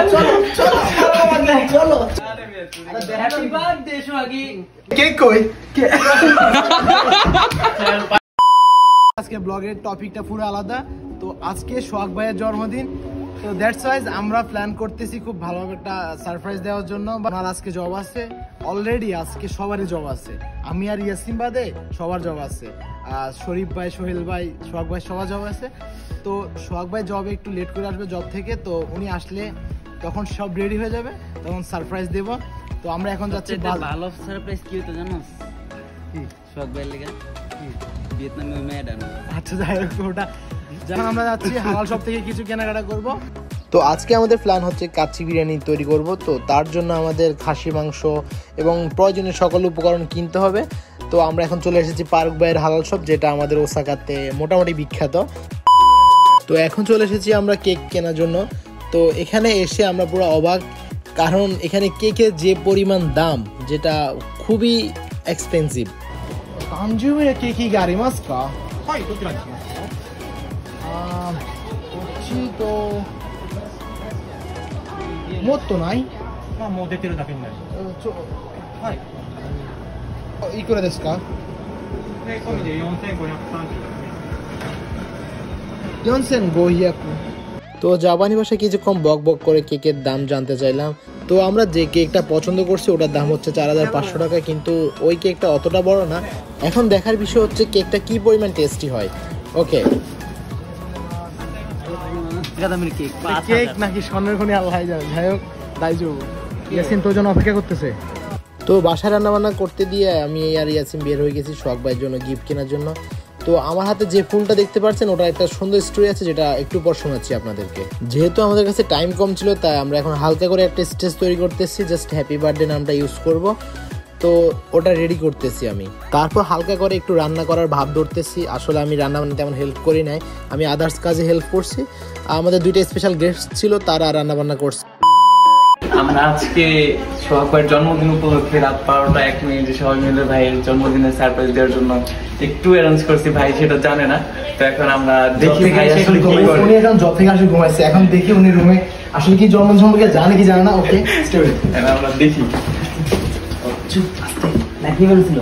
আজকে ব্লগের টপিকটা পুরো আলাদা। তো আজকে সোহাগ ভাইয়ের জন্মদিন, তো দ্যাটস ওয়াইজ আমরা প্ল্যান করতেছি খুব ভালোভাবে একটা সারপ্রাইজ দেওয়ার জন্য। আমার আজকে জব আছে, অলরেডি আজকে সবারই জব আছে, আমি আর ইয়াসিন বাদে সবার জব আছে। শরীফ ভাই, সোহেল ভাই, সোহাগ ভাই সবার জব আছে। তো সোহাগ ভাই জবে একটু লেট করে আসবে জব থেকে, তো উনি আসলে তখন সব রেডি হয়ে যাবে, তখন সারপ্রাইজ দেব। তো আমরা এখন যাচ্ছি। ভালো সারপ্রাইজ কি হতো জানো? সোহাগ ভাইয়ের লেগে ভিয়েতনামে মেয়েটা। আচ্ছা যাই হোক, ওটা যখন আমরা যাচ্ছি হালাল শপ থেকে কিছু কেনাকাটা করব। তো আজকে আমাদের প্ল্যান হচ্ছে কাচ্চি বিরিয়ানি তৈরি করব। তো তার জন্য আমাদের খাসি মাংস এবং প্রয়োজনীয় সকল উপকরণ কিনতে হবে। তো আমরা এখন চলে এসেছি পার্ক ভাইয়ের হালাল শপ, যেটা আমাদের ওসাকাতে মোটামুটি বিখ্যাত। তো এখন চলে এসেছি আমরা কেক কেনার জন্য। তো এখানে এসে আমরা পুরো অবাক, কারণ এখানে কেকের যে পরিমাণ দাম, যেটা খুবই এক্সপেন্সিভ। 誕生日ケーキがありますか？はい、どちらにしますか？こっちともっとない？まあもう出てるだけになります。はい。いくらですか？で込みで4530。4500。তো জাপানি ভাষায় কিছুক্ষণ বক বক করে কেকের দাম জানতে চাইলাম। তো আমরা যে কেকটা পছন্দ করছি ওটার দাম হচ্ছে 4500 টাকা, কিন্তু ওই কেকটা অতটা বড় না। এখন দেখার বিষয় হচ্ছে কেকটা কি পরিমাণ টেস্টি হয়। ওকে, কেক নাকি স্বর্ণের খনি আল্লাহ জানে। যাই হোক, ইয়াসিন তোর জন্য অপেক্ষা করতেছে। তো বাসায় রান্নাবান্না করতে দিয়ে আমি আর ইয়াসিন বের হয়ে গেছি সোহাগ ভাইয়ের জন্য গিফট কেনার জন্য। তো আমার হাতে যে ফুলটা দেখতে পাচ্ছেন ওটা একটা সুন্দর স্টোরি আছে, যেটা একটু পর শোনাচ্ছি আপনাদেরকে। যেহেতু আমাদের কাছে টাইম কম ছিল, তাই আমরা এখন হালকা করে একটা স্টেজ তৈরি করতেছি, জাস্ট হ্যাপি বার্থডে নামটা ইউজ করব। তো ওটা রেডি করতেছি আমি। তারপর হালকা করে একটু রান্না করার ভাব ধরতেছি। আসলে আমি রান্না বান্না তেমন হেল্প করি নাই, আমি আদার্স কাজে হেল্প করছি। আমাদের দুইটা স্পেশাল গেস্ট ছিল, তারা রান্না বান্না করছে। আমরা আজকে সোহাগ ভাইয়ের জন্মদিন উপলক্ষে রাত 12টা 1 মিনিটে সবাই মিলে ভাইয়ের জন্মদিনের সারপ্রাইজ দেওয়ার জন্য একটু অ্যারেঞ্জ করছি। ভাই সেটা জানে না। তো এখন আমরা দেখি ভাই আসলে কি করে। উনি এখন জব থেকে আসে ঘুমাইছে, এখন দেখি উনি রুমে আসলে কি জন্মদিন সম্পর্কে জানে কি জানে না। ওকে, আমরা দেখি নাকি বলছিল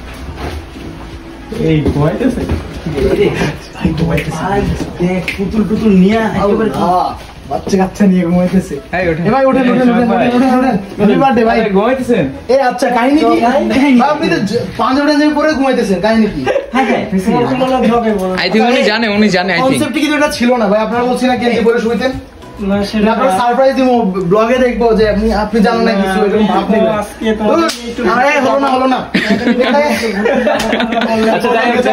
এই ঘুমাইতেছে। ভাই ঘুমাইতেছে, দেখ পুতুল টুতুল নিয়ে একেবারে বাচ্চা কাচ্চা নিয়ে ঘুমাইতেছে। ভাই ওঠেন ওঠেন ওঠেন হ্যাপি বার্থডে ভাই। ঘুমাইতেছেন? এই আচ্ছা, কাহিনী কি? আপনি তো পাঞ্জাবিটা যে পরে ঘুমাইতেছেন, কাহিনী কি? হ্যাঁ হ্যাঁ, আই থিংক উনি জানে আই থিংক কনসেপ্ট কি এটা ছিল না ভাই। আপনারা বলছেন না কে পরে শুইতেন? না সেটা আমরা সারপ্রাইজ দিব, ব্লগে দেখবো যে আপনি জানেন না কিছু, এরকম ভাব নেবেন। আজকে তো আরে হলো না আচ্ছা যাই হোক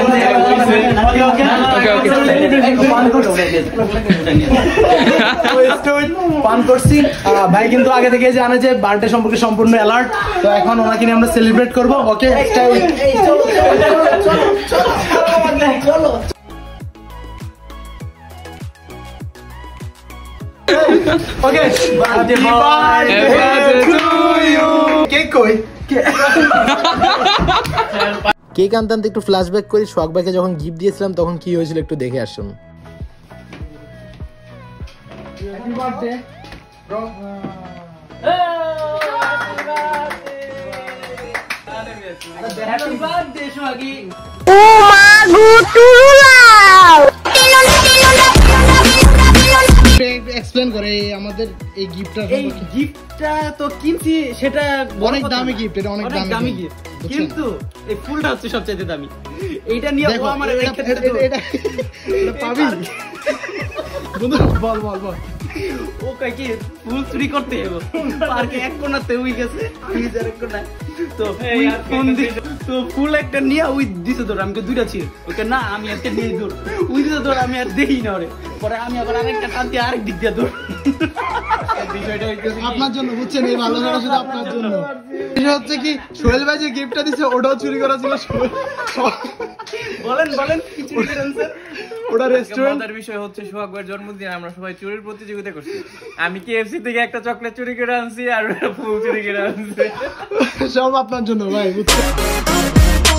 পান করছি। ভাই কিন্তু আগে থেকে জানে যে বার্থডে সম্পর্কে সম্পূর্ণ অ্যালার্ট। তো এখন ওনাকে নিয়ে আমরা সেলিব্রেট করবো। ওকে, চলো Okay, happy birthday to you. Cake আনতে আনতে একটু ফ্ল্যাশব্যাক করি। সোহাগ ভাইকে যখন গিফট দিয়েছিলাম তখন কি হয়েছিল একটু দেখে আসুন। Happy birthday bro. Happy birthday Sohagi. ও মা গো টুরুলাও। এক্সপ্লেইন করে আমাদের এই গিফটটা। এই গিফটটা তো কিনছি, সেটা অনেক দামি গিফট, এটা অনেক দামি গিফট, কিন্তু এই ফুলটা হচ্ছে সবচেয়ে দামি। এইটা নিয়ে ও আমার এটা পাবি বন্ধু। বল বল বল। ও কই কি ফুল চুরি করতে হবে পার্কে এক কোণাতে উই গেছে, ফ্রিজের এক কোণায়। তো ফোন দি তো ফুল একটা নিয়ে উই দিছে ধর, আমাকে দুইটা ছিল। ওকে না আমি একটা নিয়ে ধর, উই দিছে ধর, আমি আর দেখি না ওরে। পরে আমি আবার আরেকটা টানতে আরেক দিক দিয়ে ধর। বিষয়টা হইতেছে আপনার জন্য, বুঝছেন? এই ভালোবাসা শুধু আপনার জন্য। এটা হচ্ছে কি সোহেল ভাই যে গিফটটা দিছে ওটাও চুরি করা ছিল। বলেন বলেন কি চুরি করেন স্যার? ওটা রেস্টুরেন্ট। মজার বিষয় হচ্ছে সোহাগ ভাইয়ের জন্মদিনে আমরা সবাই চুরির প্রতিযোগিতা করছি। আমি কেএফসি থেকে একটা চকলেট চুরি করে আনছি আর ফুল চুরি করে আনছি। সব আপনার জন্য ভাই, বুঝছেন?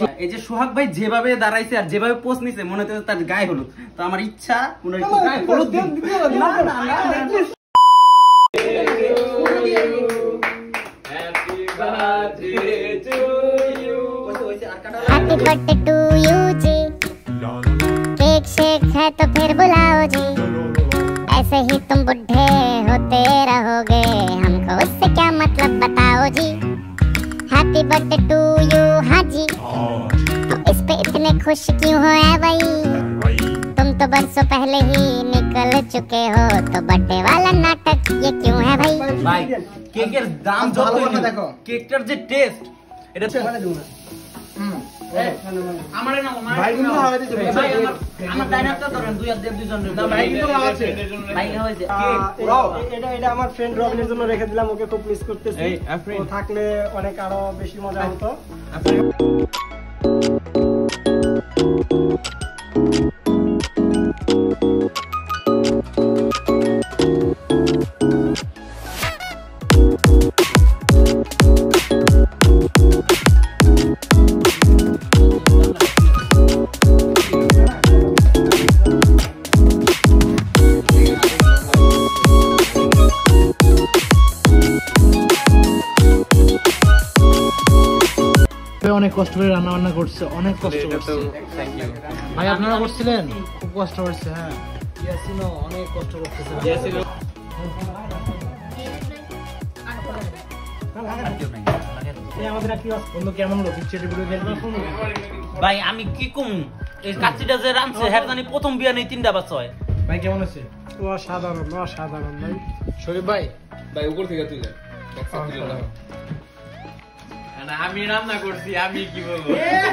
এই যে সোহাগ ভাই যেভাবে দাঁড়াইছে আর যেভাবে পোজ নিছে মনে হচ্ছে তার গায়ে হলুদ, তো আমার ইচ্ছা ওনার একটু গায়ে হলুদ দিন। हैप्पी बर्थडे टू यू जी, केक शेक है तो फिर बुलाओ जी, ऐसे ही तुम बुढ़े होते रहोगे, हमको उससे क्या मतलब बताओ जी। हैप्पी बर्थडे टू यू हाँ जी, तो इस पे इतने खुश क्यों हो है भाई, तुम तो बरसों पहले ही निकल चुके हो, तो बर्थडे वाला नाटक ये क्यों है भाई। ভাই কেকের দাম যত দেখো, কেকটার যে টেস্ট এটা আমারে নাম ভাই কিন্তু হয়েছে ভাই, আমার ডাইনারটা ধরেন দুই হাত দিয়ে দুইজন না ভাই কিন্তু হয়েছে ভাই হয়েছে এটা আমার ফ্রেন্ড রবিনের জন্য রেখে দিলাম, ওকে খুব মিস করতেছি, ও থাকলে অনেক আরো বেশি মজা হতো। অনেক কষ্ট করে রান্না বান্না করছে, অনেক কষ্ট করছে ভাই। আপনারা করছিলেন? খুব কষ্ট করছে। হ্যাঁ ইয়াসিনও অনেক কষ্ট করতেছে। কেমন হলো পিকচারটি পুরো ভাই? আমি কি কম এই কাচ্চিটা যে রাঁধছে হ্যাঁ জানি প্রথম বিয়া নেই 3টা বাচ্চা হয়। ভাই কেমন আছে? অসাধারণ অসাধারণ ভাই। শরীফ ভাই ভাই উপর থেকে তুলে আমি রান্না করছি, আমি কি বলবো,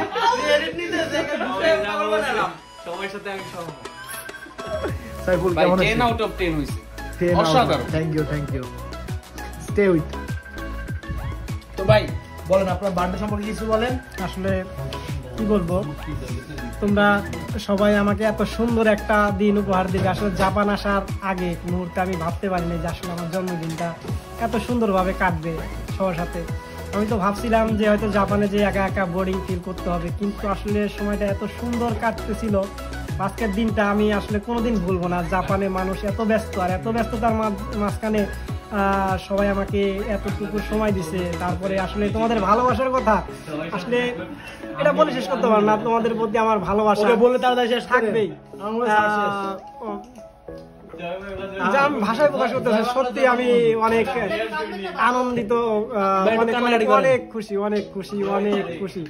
সবার সাথে আমি সহমত। সাইফুল ভাই কেমন আছে? 10 আউট অফ 10 হইছে, 10 অসাধারণ। Thank you stay with. তো ভাই বলেন আপনার বার্থডে সম্পর্কে কিছু বলেন। আসলে কি বলবো, তোমরা সবাই আমাকে এত সুন্দর একটা দিন উপহার দিবে, আসলে জাপান আসার আগে মুহূর্তে আমি ভাবতে পারিনি যে আসলে আমার জন্মদিনটা এত সুন্দরভাবে কাটবে সবার সাথে। আমি তো ভাবছিলাম যে হয়তো জাপানে যে একা একা বোরিং ফিল করতে হবে, কিন্তু আসলে সময়টা এত সুন্দর কাটতেছিল। আজকের দিনটা আমি আসলে কোনোদিন ভুলবো না। জাপানে মানুষ এত ব্যস্ত, আর এত ব্যস্ততার মাঝখানে সবাই আমাকে এতটুকু সময় দিছে। তারপরে আসলে তোমাদের ভালোবাসার কথা আসলে এটা বলে শেষ করতে পারবো না। তোমাদের প্রতি আমার ভালোবাসা বলে তাড়াতাড়ি শেষ থাকবেই। আমি ভাষায় প্রকাশ করতে সত্যি আমি অনেক আনন্দিত, অনেক খুশি অনেক খুশি অনেক খুশি।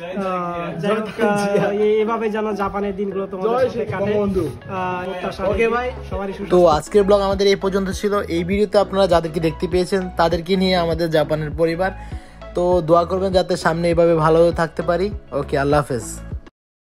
এভাবে যেন জাপানের দিনগুলো তোমাদের সাথে কাটে। ওকে ভাই, সবারই সুস্থ। তো আজকের ব্লগ আমাদের এই পর্যন্ত ছিল। এই ভিডিওতে আপনারা যাদেরকে দেখতে পেয়েছেন তাদেরকে নিয়ে আমাদের জাপানের পরিবার। তো দোয়া করবেন যাতে সামনে এভাবে ভালো থাকতে পারি। ওকে, আল্লাহ হাফেজ।